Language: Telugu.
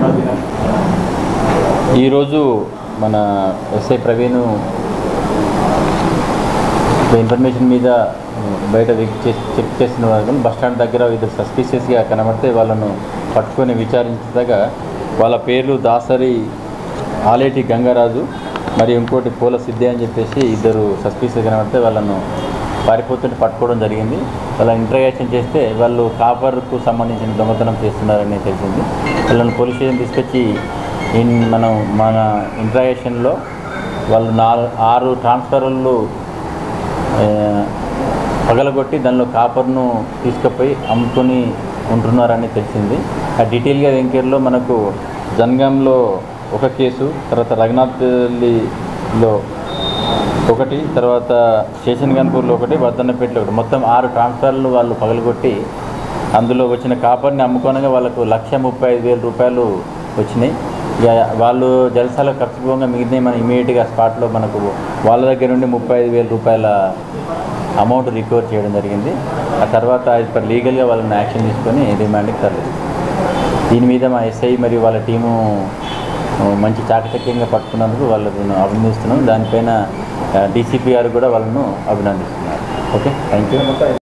ఈరోజు మన ఎస్ఐ ప్రవీణ్ ఇన్ఫర్మేషన్ మీద బయట చెక్ చేసిన వాళ్ళు బస్ స్టాండ్ దగ్గర ఇద్దరు సస్పిషియస్గా కనబడితే వాళ్ళను పట్టుకొని విచారించగా వాళ్ళ పేర్లు దాసరి ఆలేటి గంగరాజు మరియు ఇంకోటి పూల సిద్ధి అని చెప్పేసి ఇద్దరు సస్పిషియస్ కనబడితే వాళ్ళను పారిపోతుంటే పట్టుకోవడం జరిగింది. వాళ్ళ ఇంట్రాగేషన్ చేస్తే వాళ్ళు కాపర్కు సంబంధించిన దొంగతనం చేస్తున్నారని తెలిసింది. వాళ్ళని పోలీస్ స్టేషన్ తీసుకొచ్చి మన ఇంట్రాగేషన్లో వాళ్ళు 6 ట్రాన్స్ఫర్లు పగలగొట్టి దానిలో కాపర్ను తీసుకుపోయి అమ్ముకొని ఉంటున్నారని తెలిసింది. ఆ డీటెయిల్గా ఎంక్వైరీలో మనకు జన్గాంలో ఒక కేసు, తర్వాత రఘునాథ్పల్లిలో ఒకటి, తర్వాత శేషన్గన్పూర్లో ఒకటి, వర్ధన్నపేటలో ఒకటి, మొత్తం 6 ట్రాన్స్ఫర్లు వాళ్ళు పగలగొట్టి అందులో వచ్చిన కాపర్ని అమ్ముకోనగా వాళ్ళకు 1,35,000 రూపాయలు వచ్చినాయి. వాళ్ళు జలసాల ఖర్చు పోగా మిగిలినాయి. మనం ఇమీడియట్గా స్పాట్లో మనకు వాళ్ళ దగ్గర నుండి 35,000 రూపాయల అమౌంట్ రికవర్ చేయడం జరిగింది. ఆ తర్వాత ఇప్పుడు లీగల్గా వాళ్ళని యాక్షన్ తీసుకొని రిమాండ్కి తరలింది. దీని మీద మా ఎస్ఐ మరియు వాళ్ళ టీము మంచి చాకచక్యంగా పట్టుకున్నందుకు వాళ్ళను అభినందిస్తున్నాం. దానిపైన డీసీపీ గారు కూడా వాళ్ళను అభినందిస్తున్నారు. Okay, thank you.